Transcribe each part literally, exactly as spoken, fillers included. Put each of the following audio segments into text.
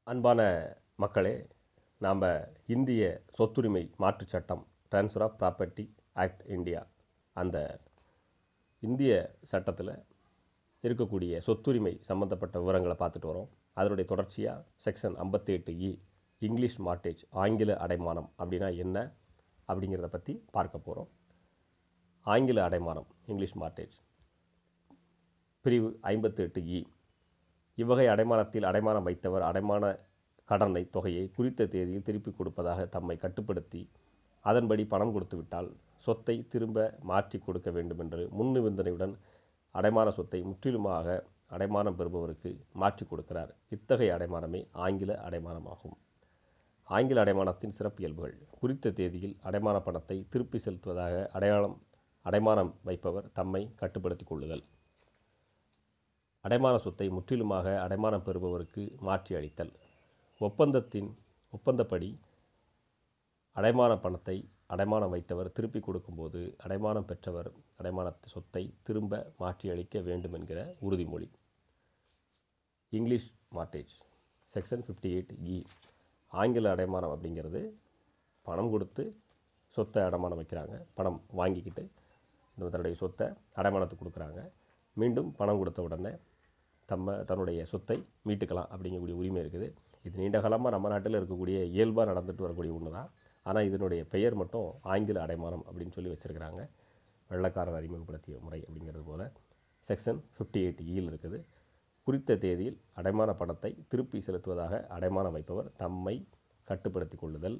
அன்பான மக்களே, நாம் இந்திய சொத்துரிமை மாற்றுச் சட்டம் transfer of property act India அந்த இந்திய சட்டத்தில் இருக்கக்கூடிய சொத்துரிமை சம்மந்தப்பட்ட விவரங்களை பார்த்துட்டு வரோம். அதனுடைய தொடர்ச்சியாக செக்ஷன் ஐம்பத்தி எட்டு இ இங்கிலீஷ் மார்ட்டேஜ் ஆங்கில அடைமானம் அப்படின்னா என்ன அப்படிங்கிறத பற்றி பார்க்க போகிறோம். ஆங்கில அடைமானம் இங்கிலீஷ் மார்ட்டேஜ் பிரிவு ஐம்பத்தி எட்டு இ இவ்வகை அடைமானத்தில் அடைமானம் வைத்தவர் அடைமான கடனை தொகையை குறித்த தேதியில் திருப்பிக் கொடுப்பதாக தம்மை கட்டுப்படுத்தி அதன்படி பணம் கொடுத்துவிட்டால் சொத்தை திரும்ப மாற்றி கொடுக்க வேண்டுமென்று முன் நிபந்தனையுடன் அடைமான சொத்தை முற்றிலுமாக அடைமானம் பெறுபவருக்கு மாற்றி கொடுக்கிறார். இத்தகைய அடைமானமே ஆங்கில அடைமானமாகும். ஆங்கில அடைமானத்தின் சிறப்பியல்புகள்: குறித்த தேதியில் அடைமான பணத்தை திருப்பி செலுத்துவதாக அடையாளம் அடைமானம் வைப்பவர் தம்மை கட்டுப்படுத்திக் கொள்ளுதல். அடைமான சொத்தை முற்றிலுமாக அடைமானம் பெறுபவருக்கு மாற்றி அளித்தல். ஒப்பந்தத்தின் ஒப்பந்தப்படி அடைமான பணத்தை அடைமானம் வைத்தவர் திருப்பி கொடுக்கும்போது அடைமானம் பெற்றவர் அடைமான சொத்தை திரும்ப மாற்றி அளிக்க வேண்டும் என்கிற உறுதிமொழி. English mortgage section fifty eight E ஆங்கில அடைமானம் அப்படிங்கிறது பணம் கொடுத்து சொத்தை அடைமானம் வைக்கிறாங்க. பணம் வாங்கிக்கிட்டு தன்னுடைய சொத்தை அடைமானத்துக்கு கொடுக்குறாங்க. மீண்டும் பணம் கொடுத்த உடனே தம்ம தன்னுடைய சொத்தை மீட்டுக்கலாம் அப்படிங்கக்கூடிய உரிமை இருக்குது. இது நீண்ட காலமாக நம்ம நாட்டில் இருக்கக்கூடிய இயல்பாக நடந்துட்டு வரக்கூடிய ஒன்று தான். ஆனால் இதனுடைய பெயர் மட்டும் ஆங்கில அடைமானம் அப்படின்னு சொல்லி வச்சுருக்கிறாங்க. வெள்ளைக்காரர் அறிமுகப்படுத்திய முறை அப்படிங்கிறது போல் செக்ஷன் ஃபிஃப்டி எயிட் இயில் இருக்குது. குறித்த தேதியில் அடைமான பணத்தை திருப்பி செலுத்துவதாக அடைமானம் வைப்பவர் தம்மை கட்டுப்படுத்தி கொள்ளுதல்.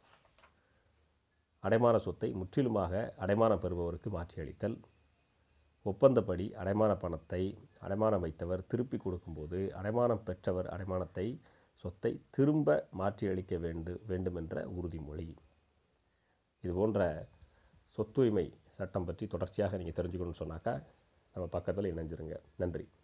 அடைமான சொத்தை முற்றிலுமாக அடைமானம் பெறுபவருக்கு மாற்றியளித்தல். ஒப்பந்தப்படி அடைமான பணத்தை அடைமானம் வைத்தவர் திருப்பி கொடுக்கும்போது அடைமானம் பெற்றவர் அடைமானத்தை சொத்தை திரும்ப மாற்றியளிக்க வேண்டு வேண்டுமென்ற உறுதிமொழி. இது போன்ற சொத்துரிமை சட்டம் பற்றி தொடர்ச்சியாக நீங்கள் தெரிஞ்சுக்கணும்னு சொன்னாக்கா நம்ம பக்கத்தில் இணைஞ்சிருங்க. நன்றி.